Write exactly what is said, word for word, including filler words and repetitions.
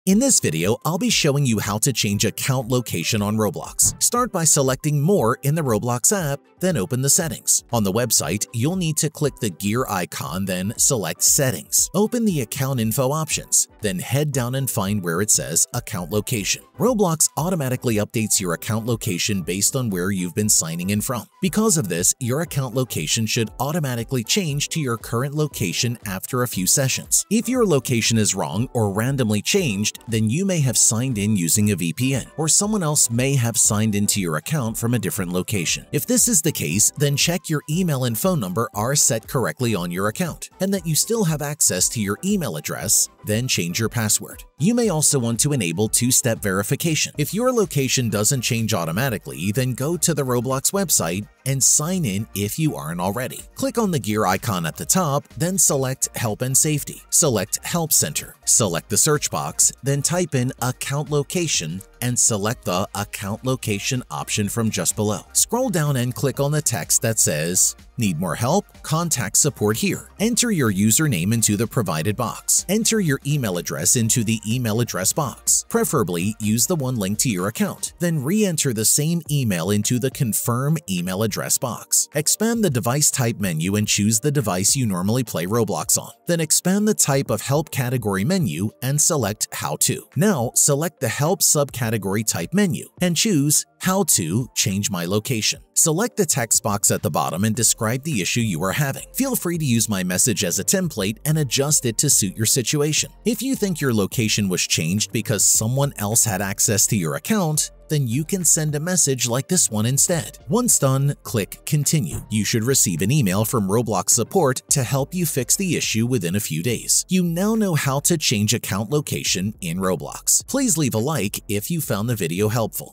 In this video, I'll be showing you how to change account location on Roblox. Start by selecting More in the Roblox app, then open the settings. On the website, you'll need to click the gear icon, then select Settings. Open the account info options, then head down and find where it says Account Location. Roblox automatically updates your account location based on where you've been signing in from. Because of this, your account location should automatically change to your current location after a few sessions. If your location is wrong or randomly changed, then you may have signed in using a V P N, or someone else may have signed into your account from a different location. If this is the case, then check your email and phone number are set correctly on your account, and that you still have access to your email address, then change your password. You may also want to enable two-step verification. If your location doesn't change automatically, then go to the Roblox website and sign in if you aren't already. Click on the gear icon at the top, then select Help and Safety. Select Help Center. Select the search box, then type in Account Location and select the Account Location option from just below. Scroll down and click on the text that says, "Need more help? Contact support here." Enter your username into the provided box. Enter your email address into the email address box. Preferably, use the one linked to your account. Then re-enter the same email into the Confirm email address box. Expand the device type menu and choose the device you normally play Roblox on. Then expand the type of help category menu and select How To. Now, select the Help subcategory type menu and choose How to change my location. Select the text box at the bottom and describe the issue you are having. Feel free to use my message as a template and adjust it to suit your situation. If you think your location was changed because someone else had access to your account, then you can send a message like this one instead. Once done, click Continue. You should receive an email from Roblox support to help you fix the issue within a few days. You now know how to change account location in Roblox. Please leave a like if you found the video helpful.